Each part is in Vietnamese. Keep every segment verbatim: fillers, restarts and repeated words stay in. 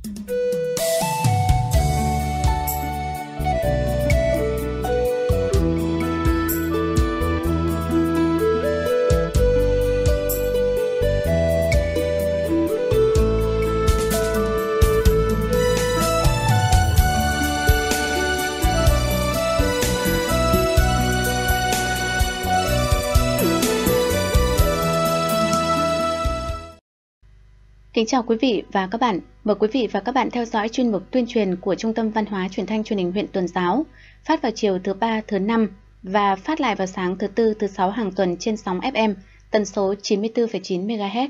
Kính chào quý vị và các bạn. Mời quý vị và các bạn theo dõi chuyên mục tuyên truyền của Trung tâm Văn hóa Truyền thanh Truyền hình huyện Tuần Giáo, phát vào chiều thứ ba, thứ năm và phát lại vào sáng thứ tư, thứ sáu hàng tuần trên sóng ép em tần số chín mươi tư phẩy chín mê ga héc.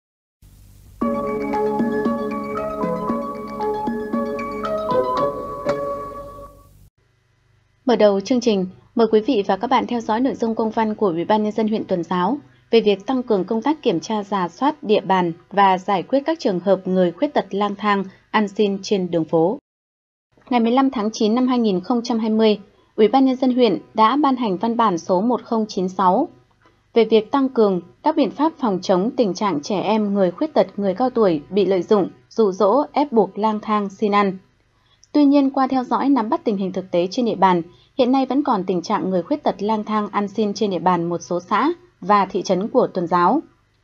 Mở đầu chương trình, mời quý vị và các bạn theo dõi nội dung công văn của Ủy ban nhân dân huyện Tuần Giáo về việc tăng cường công tác kiểm tra rà soát địa bàn và giải quyết các trường hợp người khuyết tật lang thang, ăn xin trên đường phố. Ngày mười lăm tháng chín năm hai nghìn không trăm hai mươi, Ủy ban nhân dân huyện đã ban hành văn bản số một nghìn chín sáu về việc tăng cường các biện pháp phòng chống tình trạng trẻ em, người khuyết tật, người cao tuổi bị lợi dụng, dụ dỗ, ép buộc lang thang xin ăn. Tuy nhiên, qua theo dõi nắm bắt tình hình thực tế trên địa bàn, hiện nay vẫn còn tình trạng người khuyết tật lang thang ăn xin trên địa bàn một số xã và thị trấn của Tuần Giáo.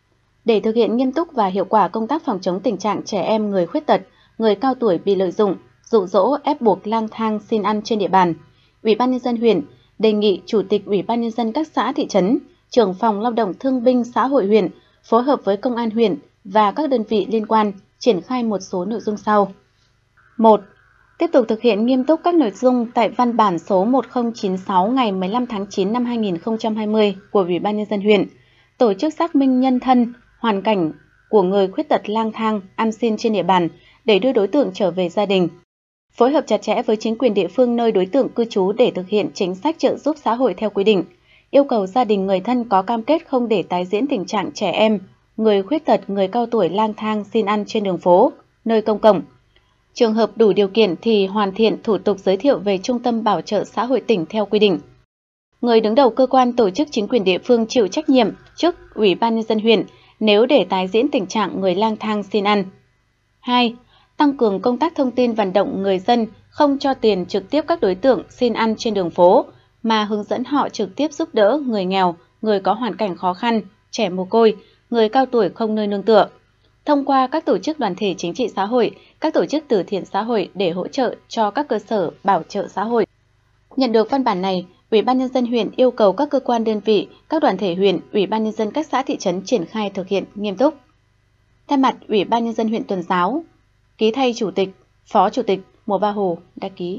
Để thực hiện nghiêm túc và hiệu quả công tác phòng chống tình trạng trẻ em, người khuyết tật, người cao tuổi bị lợi dụng, dụ dỗ, ép buộc lang thang xin ăn trên địa bàn, Ủy ban nhân dân huyện đề nghị Chủ tịch Ủy ban nhân dân các xã thị trấn, trưởng phòng lao động thương binh xã hội huyện phối hợp với công an huyện và các đơn vị liên quan triển khai một số nội dung sau. một. Tiếp tục thực hiện nghiêm túc các nội dung tại văn bản số một nghìn chín sáu ngày mười lăm tháng chín năm hai nghìn không trăm hai mươi của Ủy ban nhân dân huyện, tổ chức xác minh nhân thân, hoàn cảnh của người khuyết tật lang thang, ăn xin trên địa bàn để đưa đối tượng trở về gia đình. Phối hợp chặt chẽ với chính quyền địa phương nơi đối tượng cư trú để thực hiện chính sách trợ giúp xã hội theo quy định. Yêu cầu gia đình người thân có cam kết không để tái diễn tình trạng trẻ em, người khuyết tật, người cao tuổi lang thang xin ăn trên đường phố, nơi công cộng. Trường hợp đủ điều kiện thì hoàn thiện thủ tục giới thiệu về Trung tâm Bảo trợ xã hội tỉnh theo quy định. Người đứng đầu cơ quan tổ chức chính quyền địa phương chịu trách nhiệm trước Ủy ban nhân dân huyện nếu để tái diễn tình trạng người lang thang xin ăn. hai. Tăng cường công tác thông tin vận động người dân không cho tiền trực tiếp các đối tượng xin ăn trên đường phố, mà hướng dẫn họ trực tiếp giúp đỡ người nghèo, người có hoàn cảnh khó khăn, trẻ mồ côi, người cao tuổi không nơi nương tựa, thông qua các tổ chức đoàn thể chính trị xã hội, các tổ chức từ thiện xã hội để hỗ trợ cho các cơ sở bảo trợ xã hội. Nhận được văn bản này, Ủy ban nhân dân huyện yêu cầu các cơ quan đơn vị, các đoàn thể huyện, Ủy ban nhân dân các xã thị trấn triển khai thực hiện nghiêm túc. Thay mặt Ủy ban nhân dân huyện Tuần Giáo, ký thay Chủ tịch, Phó Chủ tịch Mùa Ba Hồ đã ký.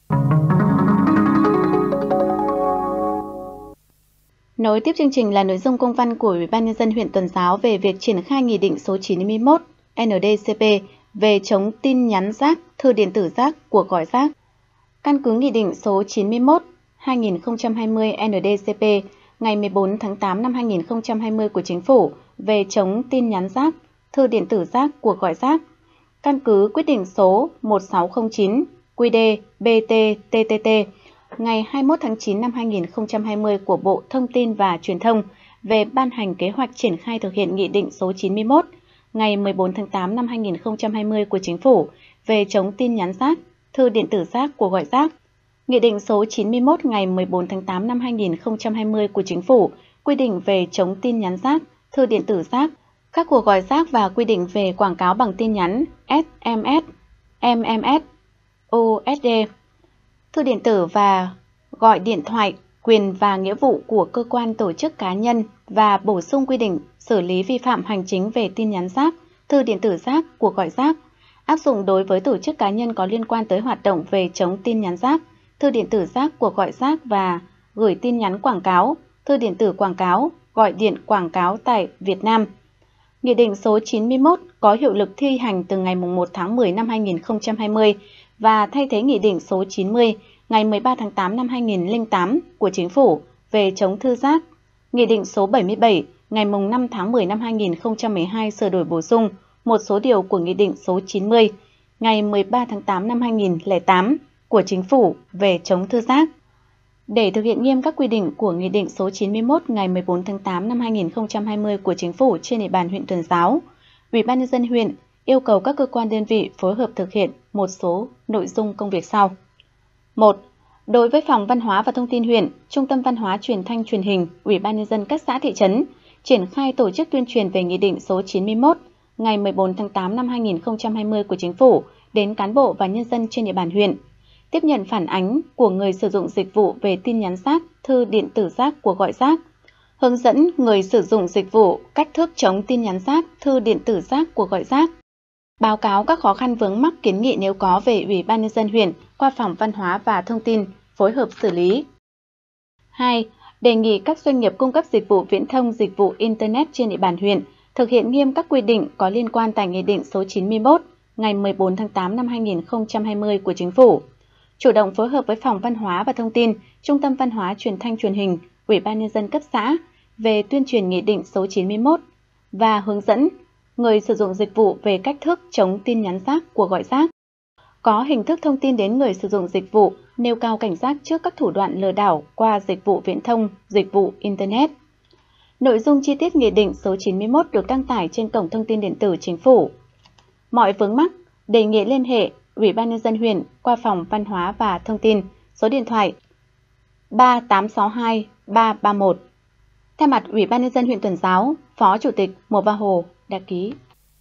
Nối tiếp chương trình là nội dung công văn của Ủy ban nhân dân huyện Tuần Giáo về việc triển khai Nghị định số chín mươi mốt N D C P về chống tin nhắn rác, thư điện tử rác, cuộc gọi rác. Căn cứ Nghị định số chín mươi mốt hai nghìn không trăm hai mươi N D C P ngày mười bốn tháng tám năm hai nghìn không trăm hai mươi của Chính phủ về chống tin nhắn rác, thư điện tử rác, cuộc gọi rác. Căn cứ quyết định số một sáu không chín Q D B T T T T ngày hai mươi mốt tháng chín năm hai nghìn không trăm hai mươi của Bộ Thông tin và Truyền thông về ban hành kế hoạch triển khai thực hiện Nghị định số chín mươi mốt ngày mười bốn tháng tám năm hai nghìn không trăm hai mươi của Chính phủ về chống tin nhắn rác, thư điện tử rác, cuộc gọi rác. Nghị định số chín mươi mốt ngày mười bốn tháng tám năm hai nghìn không trăm hai mươi của Chính phủ quy định về chống tin nhắn rác, thư điện tử rác, các cuộc gọi rác và quy định về quảng cáo bằng tin nhắn S M S, M M S, U S D, thư điện tử và gọi điện thoại, quyền và nghĩa vụ của cơ quan tổ chức cá nhân và bổ sung quy định xử lý vi phạm hành chính về tin nhắn rác, thư điện tử rác, cuộc gọi rác, áp dụng đối với tổ chức cá nhân có liên quan tới hoạt động về chống tin nhắn rác, thư điện tử rác, cuộc gọi rác và gửi tin nhắn quảng cáo, thư điện tử quảng cáo, gọi điện quảng cáo tại Việt Nam. Nghị định số chín mươi mốt có hiệu lực thi hành từ ngày mùng một tháng mười năm hai nghìn không trăm hai mươi và thay thế Nghị định số chín mươi ngày mười ba tháng tám năm hai nghìn không trăm lẻ tám của Chính phủ về chống thư rác, Nghị định số bảy mươi bảy ngày mùng năm tháng mười năm hai nghìn không trăm mười hai sửa đổi bổ sung một số điều của Nghị định số chín mươi ngày mười ba tháng tám năm hai nghìn không trăm lẻ tám của Chính phủ về chống thư rác. Để thực hiện nghiêm các quy định của Nghị định số chín mươi mốt ngày mười bốn tháng tám năm hai nghìn không trăm hai mươi của Chính phủ trên địa bàn huyện Tuần Giáo, Ủy ban nhân dân huyện yêu cầu các cơ quan đơn vị phối hợp thực hiện một số nội dung công việc sau. một. Đối với Phòng Văn hóa và Thông tin huyện, Trung tâm Văn hóa Truyền thanh Truyền hình, Ủy ban nhân dân các xã thị trấn triển khai tổ chức tuyên truyền về Nghị định số chín mươi mốt ngày mười bốn tháng tám năm hai nghìn không trăm hai mươi của Chính phủ đến cán bộ và nhân dân trên địa bàn huyện. Tiếp nhận phản ánh của người sử dụng dịch vụ về tin nhắn rác, thư điện tử rác, cuộc gọi rác. Hướng dẫn người sử dụng dịch vụ cách thức chống tin nhắn rác, thư điện tử rác, cuộc gọi rác. Báo cáo các khó khăn vướng mắc kiến nghị nếu có về Ủy ban nhân dân huyện qua Phòng Văn hóa và Thông tin, phối hợp xử lý. hai. Đề nghị các doanh nghiệp cung cấp dịch vụ viễn thông, dịch vụ Internet trên địa bàn huyện thực hiện nghiêm các quy định có liên quan tại Nghị định số chín mươi mốt ngày mười bốn tháng tám năm hai nghìn không trăm hai mươi của Chính phủ. Chủ động phối hợp với Phòng Văn hóa và Thông tin, Trung tâm Văn hóa Truyền thanh Truyền hình, Ủy ban nhân dân cấp xã về tuyên truyền Nghị định số chín mươi mốt và hướng dẫn người sử dụng dịch vụ về cách thức chống tin nhắn rác, cuộc gọi rác. Có hình thức thông tin đến người sử dụng dịch vụ, nêu cao cảnh giác trước các thủ đoạn lừa đảo qua dịch vụ viễn thông, dịch vụ Internet. Nội dung chi tiết Nghị định số chín mươi mốt được đăng tải trên Cổng Thông tin Điện tử Chính phủ. Mọi vướng mắc, đề nghị liên hệ Ủy ban nhân dân huyện qua Phòng Văn hóa và Thông tin, số điện thoại ba tám sáu hai ba ba một. Thay mặt Ủy ban nhân dân huyện Tuần Giáo, Phó Chủ tịch Mùa Ba Hồ đã ký.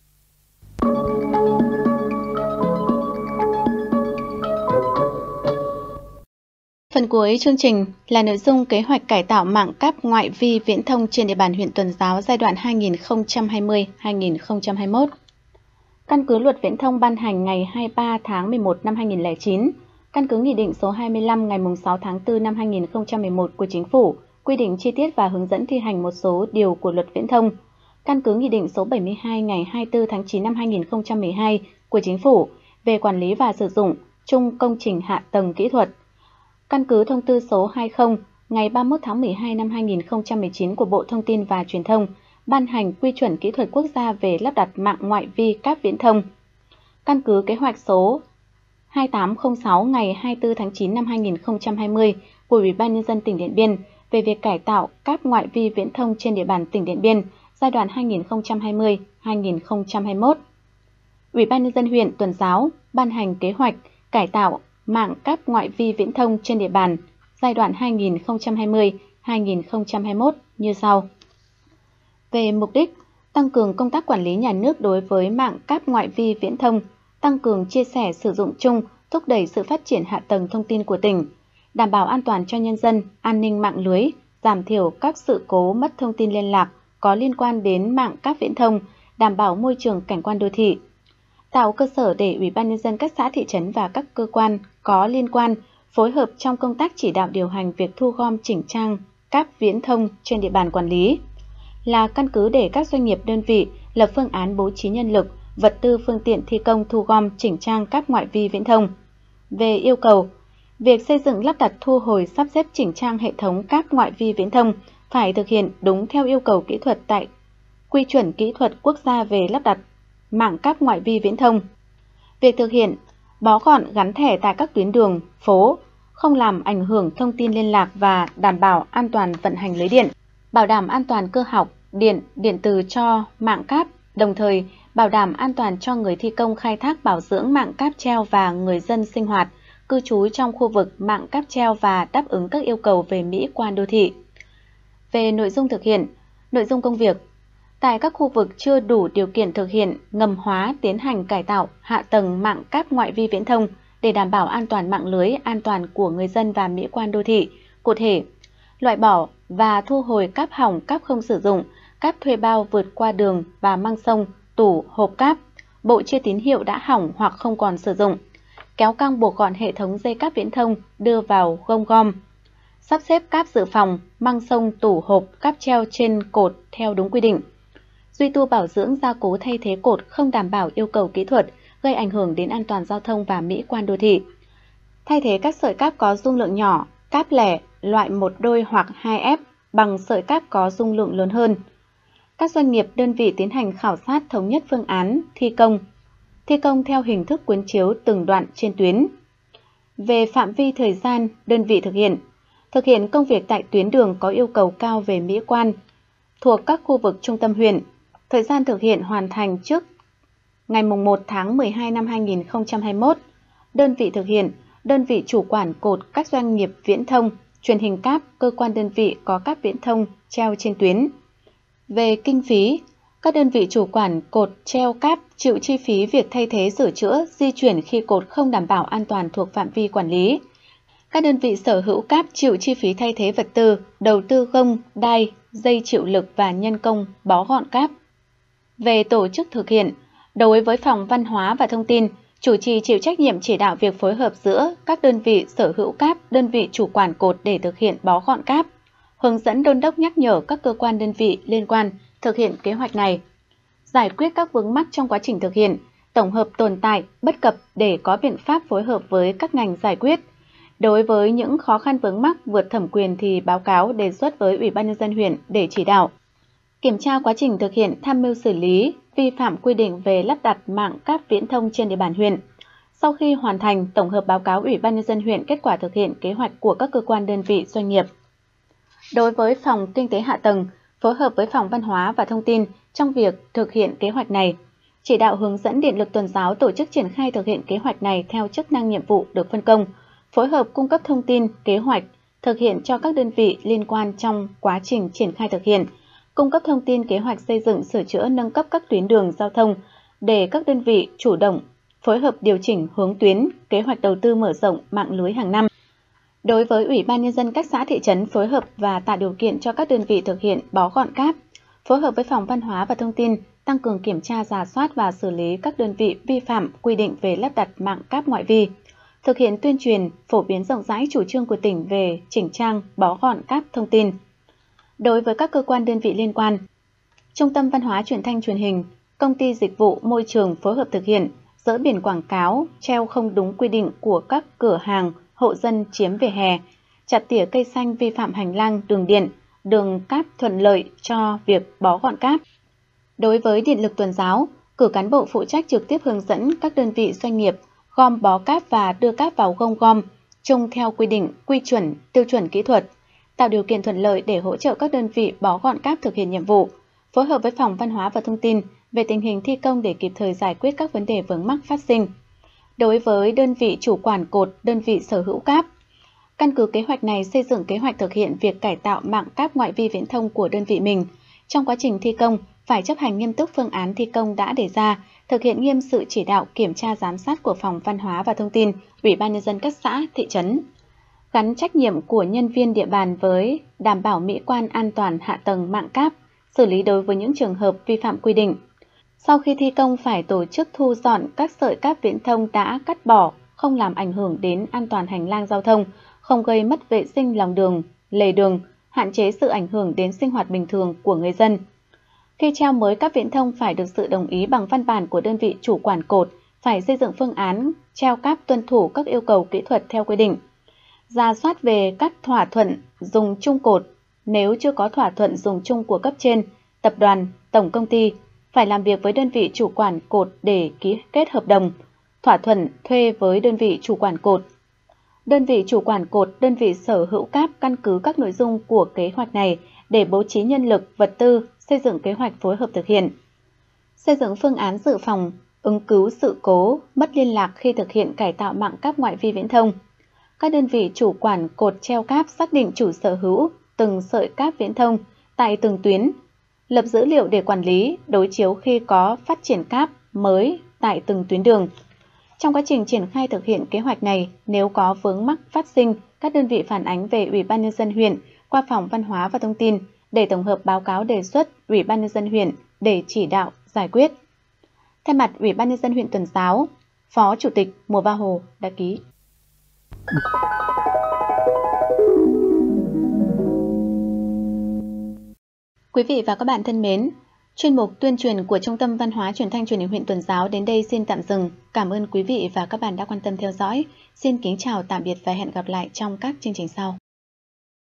Phần cuối chương trình là nội dung kế hoạch cải tạo mạng cáp ngoại vi viễn thông trên địa bàn huyện Tuần Giáo giai đoạn hai nghìn không trăm hai mươi đến hai nghìn không trăm hai mươi mốt. Căn cứ Luật Viễn thông ban hành ngày hai mươi ba tháng mười một năm hai nghìn không trăm lẻ chín, căn cứ Nghị định số hai mươi lăm ngày sáu tháng tư năm hai nghìn không trăm mười một của Chính phủ quy định chi tiết và hướng dẫn thi hành một số điều của Luật Viễn thông, căn cứ Nghị định số bảy mươi hai ngày hai mươi tư tháng chín năm hai nghìn không trăm mười hai của Chính phủ về quản lý và sử dụng chung công trình hạ tầng kỹ thuật, căn cứ Thông tư số hai mươi ngày ba mươi mốt tháng mười hai năm hai nghìn không trăm mười chín của Bộ Thông tin và Truyền thông ban hành quy chuẩn kỹ thuật quốc gia về lắp đặt mạng ngoại vi cáp viễn thông, căn cứ kế hoạch số hai tám không sáu ngày hai mươi tư tháng chín năm hai nghìn không trăm hai mươi của Ủy ban nhân dân tỉnh Điện Biên về việc cải tạo cáp ngoại vi viễn thông trên địa bàn tỉnh Điện Biên giai đoạn hai nghìn không trăm hai mươi đến hai nghìn không trăm hai mươi mốt. Ủy ban nhân dân huyện Tuần Giáo ban hành kế hoạch cải tạo mạng cáp ngoại vi viễn thông trên địa bàn giai đoạn hai nghìn không trăm hai mươi đến hai nghìn không trăm hai mươi mốt như sau. Về mục đích, tăng cường công tác quản lý nhà nước đối với mạng cáp ngoại vi viễn thông, tăng cường chia sẻ sử dụng chung, thúc đẩy sự phát triển hạ tầng thông tin của tỉnh, đảm bảo an toàn cho nhân dân, an ninh mạng lưới, giảm thiểu các sự cố mất thông tin liên lạc có liên quan đến mạng cáp viễn thông, đảm bảo môi trường cảnh quan đô thị, tạo cơ sở để Ủy ban nhân dân các xã thị trấn và các cơ quan có liên quan phối hợp trong công tác chỉ đạo điều hành việc thu gom chỉnh trang cáp viễn thông trên địa bàn quản lý, là căn cứ để các doanh nghiệp đơn vị lập phương án bố trí nhân lực, vật tư phương tiện thi công thu gom chỉnh trang cáp ngoại vi viễn thông. Về yêu cầu, việc xây dựng lắp đặt thu hồi sắp xếp chỉnh trang hệ thống cáp ngoại vi viễn thông phải thực hiện đúng theo yêu cầu kỹ thuật tại quy chuẩn kỹ thuật quốc gia về lắp đặt mạng cáp ngoại vi viễn thông. Việc thực hiện bó gọn gắn thẻ tại các tuyến đường, phố, không làm ảnh hưởng thông tin liên lạc và đảm bảo an toàn vận hành lưới điện, bảo đảm an toàn cơ học, điện, điện từ cho mạng cáp, đồng thời bảo đảm an toàn cho người thi công khai thác bảo dưỡng mạng cáp treo và người dân sinh hoạt, cư trú trong khu vực mạng cáp treo và đáp ứng các yêu cầu về mỹ quan đô thị. Về nội dung thực hiện, nội dung công việc, tại các khu vực chưa đủ điều kiện thực hiện ngầm hóa tiến hành cải tạo hạ tầng mạng cáp ngoại vi viễn thông để đảm bảo an toàn mạng lưới, an toàn của người dân và mỹ quan đô thị. Cụ thể, loại bỏ và thu hồi cáp hỏng, cáp không sử dụng, cáp thuê bao vượt qua đường và mang sông, tủ, hộp cáp, bộ chia tín hiệu đã hỏng hoặc không còn sử dụng, kéo căng buộc gọn hệ thống dây cáp viễn thông đưa vào gông gom, sắp xếp cáp dự phòng, mang sông, tủ, hộp, cáp treo trên cột theo đúng quy định, duy tu bảo dưỡng gia cố thay thế cột không đảm bảo yêu cầu kỹ thuật, gây ảnh hưởng đến an toàn giao thông và mỹ quan đô thị, thay thế các sợi cáp có dung lượng nhỏ, cáp lẻ loại một đôi hoặc hai ép bằng sợi cáp có dung lượng lớn hơn. Các doanh nghiệp đơn vị tiến hành khảo sát thống nhất phương án thi công, thi công theo hình thức cuốn chiếu từng đoạn trên tuyến. Về phạm vi thời gian đơn vị thực hiện, thực hiện công việc tại tuyến đường có yêu cầu cao về mỹ quan thuộc các khu vực trung tâm huyện, thời gian thực hiện hoàn thành trước ngày một tháng mười hai năm hai nghìn không trăm hai mươi mốt. Đơn vị thực hiện: đơn vị chủ quản cột các doanh nghiệp viễn thông, truyền hình cáp, cơ quan đơn vị có cáp viễn thông treo trên tuyến. Về kinh phí, các đơn vị chủ quản cột treo cáp chịu chi phí việc thay thế sửa chữa, di chuyển khi cột không đảm bảo an toàn thuộc phạm vi quản lý. Các đơn vị sở hữu cáp chịu chi phí thay thế vật tư, đầu tư gông, đai, dây chịu lực và nhân công bó gọn cáp. Về tổ chức thực hiện, đối với Phòng Văn hóa và Thông tin, chủ trì chịu trách nhiệm chỉ đạo việc phối hợp giữa các đơn vị sở hữu cáp, đơn vị chủ quản cột để thực hiện bó gọn cáp, hướng dẫn đôn đốc nhắc nhở các cơ quan đơn vị liên quan thực hiện kế hoạch này, giải quyết các vướng mắc trong quá trình thực hiện, tổng hợp tồn tại, bất cập để có biện pháp phối hợp với các ngành giải quyết. Đối với những khó khăn vướng mắc vượt thẩm quyền thì báo cáo đề xuất với Ủy ban Nhân dân huyện để chỉ đạo. Kiểm tra quá trình thực hiện, tham mưu xử lý vi phạm quy định về lắp đặt mạng cáp viễn thông trên địa bàn huyện. Sau khi hoàn thành, tổng hợp báo cáo Ủy ban Nhân dân huyện kết quả thực hiện kế hoạch của các cơ quan đơn vị doanh nghiệp. Đối với Phòng Kinh tế Hạ tầng, phối hợp với Phòng Văn hóa và Thông tin trong việc thực hiện kế hoạch này, chỉ đạo hướng dẫn Điện lực Tuần giáo tổ chức triển khai thực hiện kế hoạch này theo chức năng nhiệm vụ được phân công, phối hợp cung cấp thông tin, kế hoạch, thực hiện cho các đơn vị liên quan trong quá trình triển khai thực hiện, cung cấp thông tin kế hoạch xây dựng, sửa chữa, nâng cấp các tuyến đường giao thông để các đơn vị chủ động phối hợp điều chỉnh hướng tuyến, kế hoạch đầu tư mở rộng mạng lưới hàng năm. Đối với Ủy ban Nhân dân các xã thị trấn, phối hợp và tạo điều kiện cho các đơn vị thực hiện bó gọn cáp, phối hợp với Phòng Văn hóa và Thông tin, tăng cường kiểm tra, rà soát và xử lý các đơn vị vi phạm quy định về lắp đặt mạng cáp ngoại vi, thực hiện tuyên truyền, phổ biến rộng rãi chủ trương của tỉnh về chỉnh trang, bó gọn cáp thông tin. Đối với các cơ quan đơn vị liên quan, Trung tâm Văn hóa Truyền thanh Truyền hình, Công ty Dịch vụ Môi trường phối hợp thực hiện, dỡ biển quảng cáo, treo không đúng quy định của các cửa hàng, hộ dân chiếm vỉa hè, chặt tỉa cây xanh vi phạm hành lang, đường điện, đường cáp thuận lợi cho việc bó gọn cáp. Đối với Điện lực Tuần giáo, cử cán bộ phụ trách trực tiếp hướng dẫn các đơn vị doanh nghiệp gom bó cáp và đưa cáp vào gông gom, chung theo quy định, quy chuẩn, tiêu chuẩn kỹ thuật, tạo điều kiện thuận lợi để hỗ trợ các đơn vị bó gọn cáp thực hiện nhiệm vụ, phối hợp với Phòng Văn hóa và Thông tin về tình hình thi công để kịp thời giải quyết các vấn đề vướng mắc phát sinh. Đối với đơn vị chủ quản cột, đơn vị sở hữu cáp, căn cứ kế hoạch này xây dựng kế hoạch thực hiện việc cải tạo mạng cáp ngoại vi viễn thông của đơn vị mình. Trong quá trình thi công, phải chấp hành nghiêm túc phương án thi công đã đề ra, thực hiện nghiêm sự chỉ đạo kiểm tra giám sát của Phòng Văn hóa và Thông tin, Ủy ban Nhân dân các xã, thị trấn. Gắn trách nhiệm của nhân viên địa bàn với đảm bảo mỹ quan an toàn hạ tầng mạng cáp, xử lý đối với những trường hợp vi phạm quy định. Sau khi thi công phải tổ chức thu dọn các sợi cáp viễn thông đã cắt bỏ, không làm ảnh hưởng đến an toàn hành lang giao thông, không gây mất vệ sinh lòng đường, lề đường, hạn chế sự ảnh hưởng đến sinh hoạt bình thường của người dân. Khi treo mới cáp viễn thông phải được sự đồng ý bằng văn bản của đơn vị chủ quản cột, phải xây dựng phương án treo cáp tuân thủ các yêu cầu kỹ thuật theo quy định. Rà soát về các thỏa thuận dùng chung cột, nếu chưa có thỏa thuận dùng chung của cấp trên, tập đoàn, tổng công ty, phải làm việc với đơn vị chủ quản cột để ký kết hợp đồng, thỏa thuận thuê với đơn vị chủ quản cột. Đơn vị chủ quản cột, đơn vị sở hữu cáp căn cứ các nội dung của kế hoạch này để bố trí nhân lực, vật tư, xây dựng kế hoạch phối hợp thực hiện. Xây dựng phương án dự phòng, ứng cứu sự cố, mất liên lạc khi thực hiện cải tạo mạng cáp ngoại vi viễn thông. Các đơn vị chủ quản cột treo cáp xác định chủ sở hữu từng sợi cáp viễn thông tại từng tuyến, lập dữ liệu để quản lý, đối chiếu khi có phát triển cáp mới tại từng tuyến đường. Trong quá trình triển khai thực hiện kế hoạch này, nếu có vướng mắc phát sinh, các đơn vị phản ánh về Ủy ban Nhân dân huyện qua Phòng Văn hóa và Thông tin để tổng hợp báo cáo đề xuất Ủy ban Nhân dân huyện để chỉ đạo giải quyết. Thay mặt Ủy ban Nhân dân huyện Tuần giáo, Phó Chủ tịch Mùa Ba Hồ đã ký. Quý vị và các bạn thân mến, chuyên mục tuyên truyền của Trung tâm Văn hóa Truyền thanh Truyền hình huyện Tuần giáo đến đây xin tạm dừng. Cảm ơn quý vị và các bạn đã quan tâm theo dõi. Xin kính chào tạm biệt và hẹn gặp lại trong các chương trình sau.